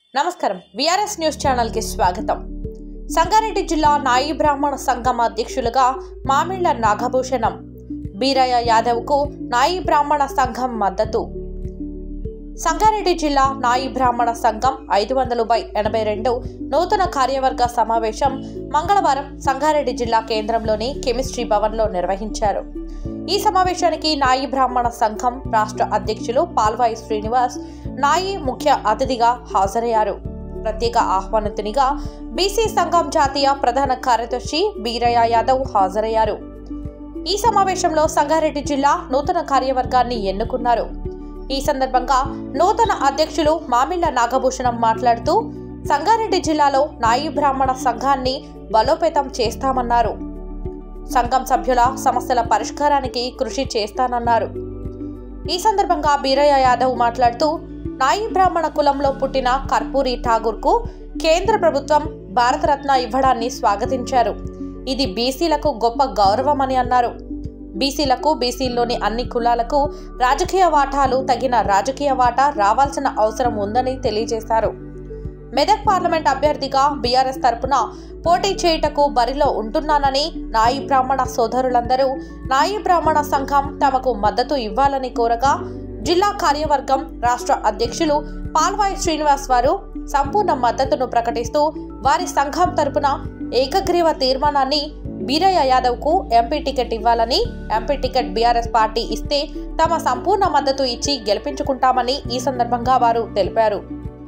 నమస్కారం VRS news channel కి స్వాగతం. సంగారెడ్డి జిల్లా నాయి బ్రాహ్మణ సంఘం అధ్యక్షులుగా మామిళ్ళ నాగభూషణం బీరయ్య యాదవ్ కు నాయి బ్రాహ్మణ సంఘం మద్దతు. సంగారెడ్డి జిల్లా నాయి బ్రాహ్మణ సంఘం 500/82 నూతన కార్యవర్గ సమావేశం మంగళవారం సంగారెడ్డి జిల్లా కేంద్రంలోని కెమిస్ట్రీ భవన్లో నిర్వహించారు. ఈ సమావేశానికి నాయి బ్రాహ్మణ సంఘం రాష్ట్ర అధ్యక్షులు పాల్వాయి శ్రీనివాస్ నాయి ముఖ్య అతిథిగా హాజరయ్యారు. ప్రత్యేక ఆహ్వానితునిగా బీసీ సంఘం జాతీయ ప్రధాన కార్యదర్శి బీరయ్య యాదవ్ హాజరయ్యారు. ఈ సమావేశంలో సంగారెడ్డి జిల్లా నూతన కార్యవర్గాన్ని ఎన్నుకున్నారు. ఈ సందర్భంగా నూతన అధ్యక్షులు మామిళ్ళ నాగభూషణం మాట్లాడుతూ సంగారెడ్డి జిల్లాలో నాయి బ్రాహ్మణ సంఘాన్ని బలోపేతం చేస్తామన్నారు. సంఘం సభ్యుల సమస్యల పరిష్కారానికి కృషి చేస్తానన్నారు. ఈ సందర్భంగా బీరయ్య యాదవ్ మాట్లాడుతూ నాయి బ్రాహ్మణ కులంలో పుట్టిన కర్పూరి ఠాగూర్కు కేంద్ర ప్రభుత్వం భారతరత్న ఇవ్వడాన్ని స్వాగతించారు. ఇది బీసీలకు గొప్ప గౌరవమని అన్నారు. బీసీలకు బీసీల్లోని అన్ని కులాలకు రాజకీయ వాటాలు తగిన రాజకీయ వాటా రావాల్సిన అవసరం ఉందని తెలియజేశారు. మెదక్ పార్లమెంట్ అభ్యర్థిగా బీఆర్ఎస్ తరపున పోటీ చేయుటకు బరిలో ఉంటున్నానని నాయి బ్రాహ్మణ సోదరులందరూ నాయి బ్రాహ్మణ సంఘం తమకు మద్దతు ఇవ్వాలని కోరగా జిల్లా కార్యవర్గం రాష్ట్ర అధ్యక్షులు పాల్వాయి శ్రీనివాస్ వారు సంపూర్ణ మద్దతును ప్రకటిస్తూ వారి సంఘం తరపున ఏకగ్రీవ తీర్మానాన్ని బీరయ్య యాదవ్ కు ఎంపీ టికెట్ ఇవ్వాలని, ఎంపీ టికెట్ బీఆర్ఎస్ పార్టీ ఇస్తే తమ సంపూర్ణ మద్దతు ఇచ్చి గెలిపించుకుంటామని ఈ సందర్భంగా వారు తెలిపారు.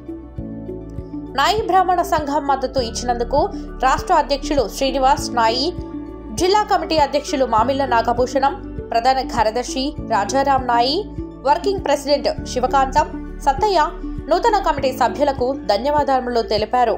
నాయి బ్రాహ్మణ సంఘం మద్దతు ఇచ్చినందుకు రాష్ట్ర అధ్యక్షులు శ్రీనివాస్ నాయి, జిల్లా కమిటీ అధ్యక్షులు మామిళ్ళ నాగభూషణం, ప్రధాన కార్యదర్శి రాజారాం నాయి, వర్కింగ్ ప్రెసిడెంట్ శివకాంతం, సత్తయ్య, నూతన కమిటీ సభ్యులకు ధన్యవాదాలు తెలిపారు.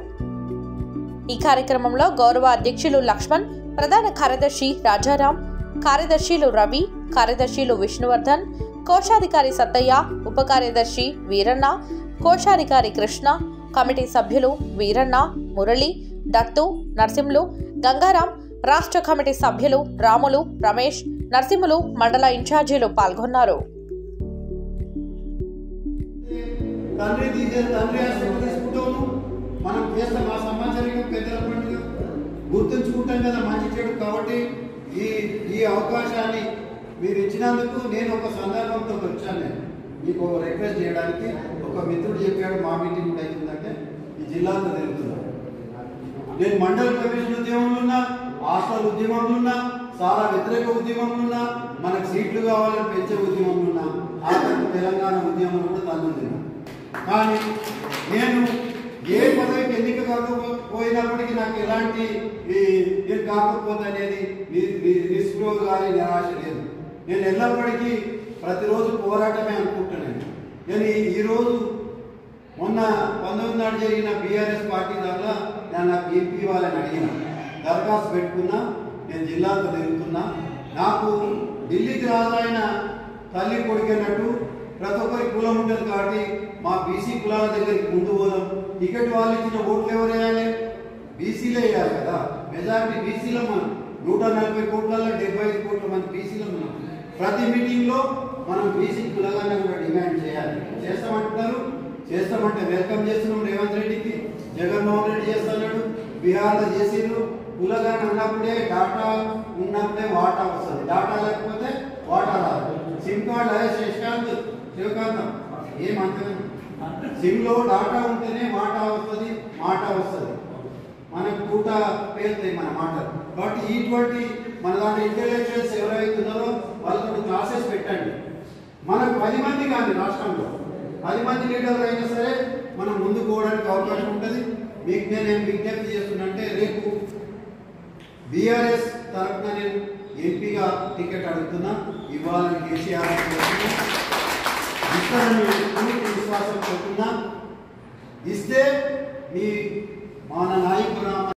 ఈ కార్యక్రమంలో గౌరవ అధ్యక్షులు లక్ష్మణ్, ప్రధాన కార్యదర్శి రాజారాం, కార్యదర్శులు రవి, కార్యదర్శులు విష్ణువర్ధన్, కోశాధికారి సత్తయ్య, ఉప కార్యదర్శి వీరన్న, కోశాధికారి కృష్ణ, కమిటీ సభ్యులు వీరన్న, మురళి, దత్తు, నరసింహులు, గంగారాం, రాష్ట్ర కమిటీ సభ్యులు రాములు, రమేష్, నరసింహులు, మండల ఇన్ఛార్జీలు పాల్గొన్నారు. గుర్తుంచుకుంటాం కదా మంచి చెడు. కాబట్టి ఈ అవకాశాన్ని మీరు ఇచ్చినందుకు నేను ఒక సందర్భంతో వచ్చాను. మీకు రిక్వెస్ట్ చేయడానికి ఒక మిత్రుడు చెప్పాడు, మా మీటింగ్ కూడా అవుతుందంటే ఈ జిల్లాలో జరుగుతున్నాను. నేను మండల కమిషన్ ఉద్యమంలో ఉన్నా, హాస్టల్ ఉద్యమంలో ఉన్నా, చాలా వ్యతిరేక ఉద్యమంలో ఉన్నా, మనకు సీట్లు కావాలని పెంచే ఉద్యమంలో ఉన్నా, ఆఖరికి తెలంగాణ ఉద్యమంలో కూడా తల్లుంది. కానీ నేను ఏ పదవికి ఎన్నిక కాకపోయినప్పటికీ నాకు ఎలాంటి నేను కాకపోతే అనేది నిస్పృహ కానీ నిరాశ లేదు. నేను ఎల్లప్పటికీ ప్రతిరోజు పోరాటమే అనుకుంటున్నాను. నేను ఈరోజు మొన్న 19 నాడు జరిగిన బీఆర్ఎస్ పార్టీ దాంట్లో నేను నాకు ఎంపీ ఇవ్వాలని అడిగిన, దరఖాస్తు పెట్టుకున్నా. నేను జిల్లాలో తిరుగుతున్నా. నాకు ఢిల్లీకి రాజైన తల్లి కొడుకున్నట్టు ప్రతి ఒక్కరి కులం ఉంటుంది. కాబట్టి మా బీసీ కులాల దగ్గరికి ముందు పోదాం. టికెట్ వాళ్ళు ఇచ్చిన ఓట్లు ఎవరు వేయాలి? బీసీలే వేయాలి కదా. మెజారిటీ బీసీలో మనం 140 కోట్లలో 75 కోట్ల మంది బీసీలో మనం. ప్రతి మీటింగ్లో మనం బీసీ కులగానే కూడా డిమాండ్ చేయాలి. చేస్తామంటున్నారు, చేస్తామంటే వెల్కమ్ చేస్తున్నాం. రేవంత్ రెడ్డికి జగన్మోహన్ రెడ్డి చేస్తున్నాడు, బీహార్లో చేసిండ్రు. కులగానే ఉన్నప్పుడే డాటా ఉన్నప్పుడే వాటా వస్తుంది, డాటా లేకపోతే వాటా రాదు. సిమ్ కార్డు అదే శివకాంతం ఏమంటారు, సిమ్లో డాటా ఉంటేనే మాట వస్తుంది. మనకు పూట పేరుతాయి మన మాటలు. కాబట్టి ఇటువంటి మన దాంట్లో ఇంటెలెక్చువల్స్ ఎవరైతే ఉన్నారో వాళ్ళతో క్లాసెస్ పెట్టండి. మనకు 10 మంది కానీ రాష్ట్రంలో 10 మంది లీడర్లు అయినా సరే మనం ముందుకు పోవడానికి అవకాశం ఉంటుంది. మీకు నేను విజ్ఞప్తి చేస్తున్నంటే రేపు బీఆర్ఎస్ తరఫున నేను ఎంపీగా టికెట్ అడుగుతున్నా. ఇవ్వాలని కేసీఆర్ ఇస్తానని పూర్తి విశ్వాసం పెడుతున్నా. ఇస్తే మీ మన నాయకుడు